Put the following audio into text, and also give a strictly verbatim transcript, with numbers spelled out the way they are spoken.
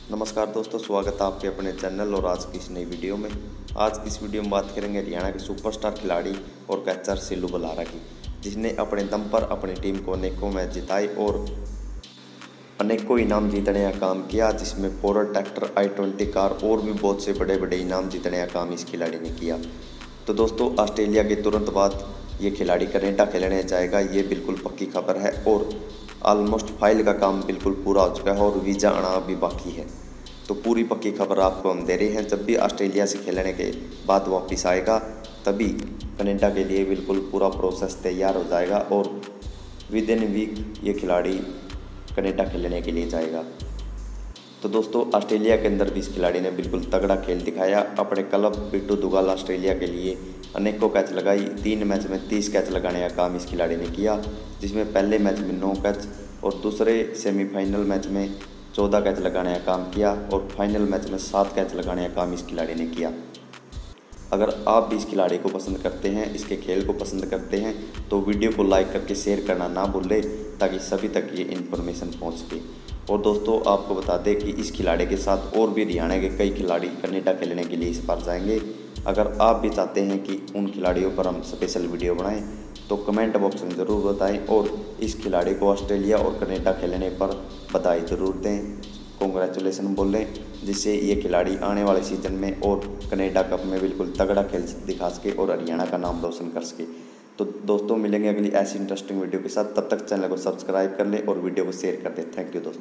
नमस्कार दोस्तों, स्वागत है आपके अपने चैनल और आज की इस नई वीडियो में। आज की इस वीडियो में बात करेंगे हरियाणा के सुपरस्टार खिलाड़ी और कैचर सिल्लू बलारा की, जिसने अपने दम पर अपनी टीम को अनेकों मैच जिताए और अनेकों इनाम जीतने का काम किया, जिसमें Ford tractor, i twenty car और भी बहुत से बड़े बड़े इनाम जीतने का काम इस खिलाड़ी ने किया। तो दोस्तों, ऑस्ट्रेलिया के तुरंत बाद ये खिलाड़ी कनाडा खेलने जाएगा, ये बिल्कुल पक्की खबर है और ऑलमोस्ट फाइल का काम बिल्कुल पूरा हो चुका है और वीज़ा आना अभी बाकी है। तो पूरी पक्की खबर आपको हम दे रहे हैं। जब भी ऑस्ट्रेलिया से खेलने के बाद वापस आएगा तभी कनाडा के लिए बिल्कुल पूरा प्रोसेस तैयार हो जाएगा और विद इन वीक ये खिलाड़ी कनाडा खेलने के लिए जाएगा। तो दोस्तों, ऑस्ट्रेलिया के अंदर भी इस खिलाड़ी ने बिल्कुल तगड़ा खेल दिखाया। अपने क्लब बिट्टू दुगाल ऑस्ट्रेलिया के लिए अनेकों कैच लगाई। तीन मैच में तीस कैच लगाने का काम इस खिलाड़ी ने किया, जिसमें पहले मैच में नौ कैच और दूसरे सेमीफाइनल मैच में चौदह कैच लगाने का काम किया और फाइनल मैच में सात कैच लगाने का काम इस खिलाड़ी ने किया। अगर आप भी इस खिलाड़ी को पसंद करते हैं, इसके खेल को पसंद करते हैं, तो वीडियो को लाइक करके शेयर करना ना भूलें ताकि सभी तक ये इन्फॉर्मेशन पहुंच सके। और दोस्तों, आपको बता दें कि इस खिलाड़ी के साथ और भी हरियाणा के कई खिलाड़ी कनाडा खेलने के लिए इस बार जाएंगे। अगर आप भी चाहते हैं कि उन खिलाड़ियों पर हम स्पेशल वीडियो बनाएं तो कमेंट बॉक्स में ज़रूर बताएं और इस खिलाड़ी को ऑस्ट्रेलिया और कनाडा खेलने पर बधाई ज़रूर दें, कॉन्ग्रेचुलेसन बोलें, जिससे ये खिलाड़ी आने वाले सीजन में और कनाडा कप में बिल्कुल तगड़ा खेल दिखा सके और हरियाणा का नाम रोशन कर सके। तो दोस्तों, मिलेंगे अगली ऐसी इंटरेस्टिंग वीडियो के साथ। तब तक चैनल को सब्सक्राइब कर लें और वीडियो को शेयर कर दें। थैंक यू दोस्तों।